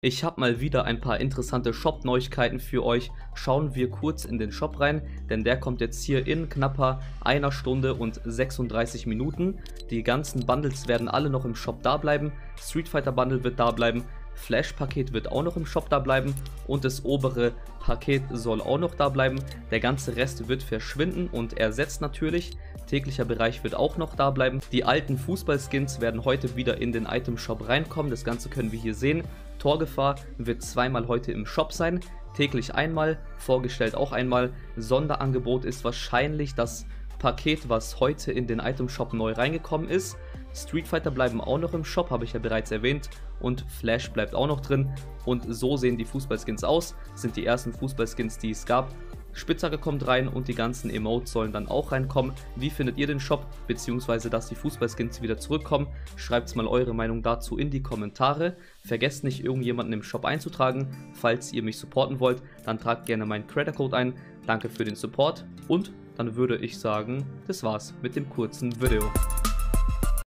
Ich habe mal wieder ein paar interessante Shop-Neuigkeiten für euch. Schauen wir kurz in den Shop rein, denn der kommt jetzt hier in knapper einer Stunde und 36 Minuten. Die ganzen Bundles werden alle noch im Shop da bleiben. Street Fighter Bundle wird da bleiben. Flash-Paket wird auch noch im Shop da bleiben und das obere Paket soll auch noch da bleiben. Der ganze Rest wird verschwinden und ersetzt natürlich. Täglicher Bereich wird auch noch da bleiben. Die alten Fußballskins werden heute wieder in den Item Shop reinkommen. Das Ganze können wir hier sehen. Torgefahr wird zweimal heute im Shop sein. Täglich einmal, vorgestellt auch einmal. Sonderangebot ist wahrscheinlich das Paket, was heute in den Item Shop neu reingekommen ist. Street Fighter bleiben auch noch im Shop, habe ich ja bereits erwähnt. Und Flash bleibt auch noch drin. Und so sehen die Fußballskins aus. Das sind die ersten Fußballskins, die es gab. Spitzhacke kommt rein und die ganzen Emotes sollen dann auch reinkommen. Wie findet ihr den Shop, beziehungsweise dass die Fußballskins wieder zurückkommen? Schreibt mal eure Meinung dazu in die Kommentare. Vergesst nicht, irgendjemanden im Shop einzutragen. Falls ihr mich supporten wollt, dann tragt gerne meinen Creator-Code ein. Danke für den Support und dann würde ich sagen, das war's mit dem kurzen Video.